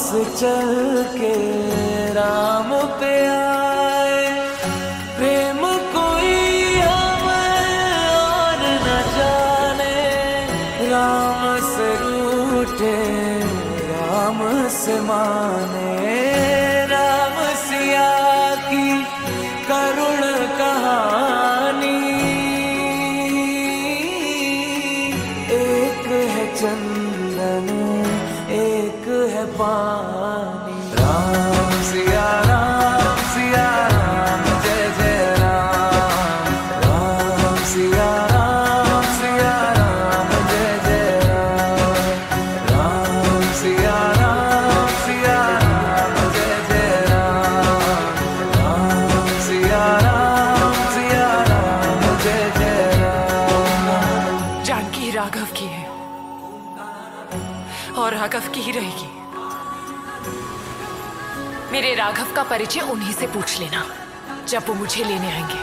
से चल के राम पे आए। प्रेम कोई हमें और न जाने, राम से रूठे राम से माने। राम सिया की करुण कहानी, एक है चंदन एक है पानी। राम सिया राम जय जय राम। राम सिया राम जय जय राम। राम सिया राम जय जय राम। राम सिया राम जय जय राम। जानकी राघव की है और राघव की ही रहेगी। मेरे राघव का परिचय उन्हीं से पूछ लेना जब वो मुझे लेने आएंगे।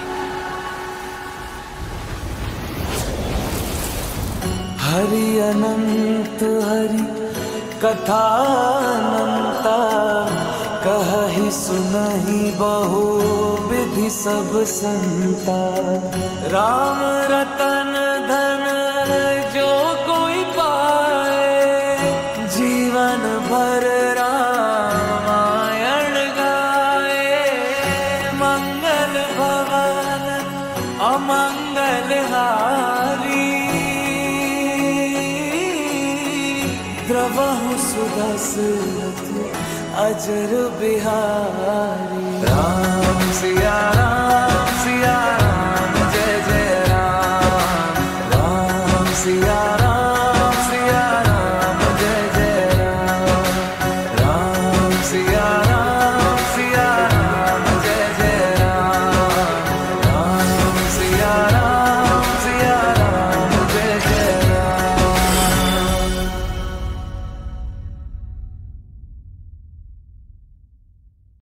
हरि अनंत हरि कथा अनंता, कहहि सुनहि बहु विधि सब संता। राम रतन धन जो कोई पाए, जीवन भर रामायण गाए। मंगल भवन अमंगल हारी, द्रवहु सुदशरथ अजर बिहारी।